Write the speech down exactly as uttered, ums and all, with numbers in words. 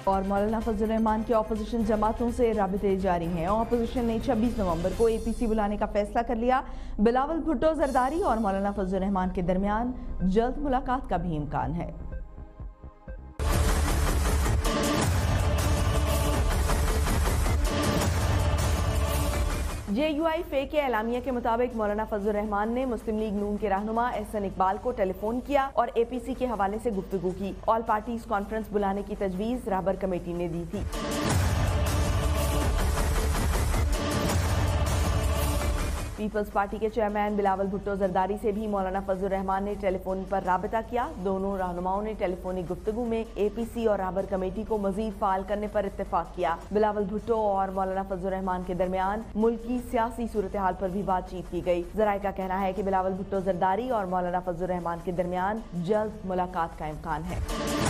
اور مولانا فضل الرحمان کی اپوزیشن جماعتوں سے رابطے جاری ہیں۔ اپوزیشن نے چھبیس نومبر کو اے پی سی بلانے کا فیصلہ کر لیا۔ بلاول بھٹو زرداری اور مولانا فضل الرحمان کے درمیان جلد ملاقات کا بھی امکان ہے۔ جے یو آئی فے کے اعلامیہ کے مطابق مولانا فضل الرحمان نے مسلم لیگ نون کے رہنما احسن اقبال کو ٹیلی فون کیا اور اے پی سی کے حوالے سے گفتگو کی۔ آل پارٹیز کانفرنس بلانے کی تجویز رہبر کمیٹی نے دی تھی۔ پیپلز پارٹی کے چیئرمین بلاول بھٹو زرداری سے بھی مولانا فضل الرحمان نے ٹیلی فون پر رابطہ کیا۔ دونوں رہنماؤں نے ٹیلی فونی گفتگو میں اے پی سی اور رہبر کمیٹی کو مزید فعال کرنے پر اتفاق کیا۔ بلاول بھٹو اور مولانا فضل الرحمان کے درمیان ملکی سیاسی صورتحال پر بھی بات چیت کی گئی۔ ذرائع کا کہنا ہے کہ بلاول بھٹو زرداری اور مولانا فضل الرحمان کے درمیان جلد ملاقات کا امکان ہے۔